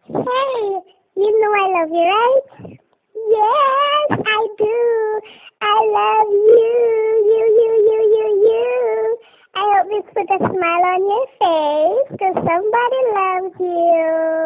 Hey, you know I love you, right? Yes, I do. I love you. You. I hope this put a smile on your face because somebody loves you.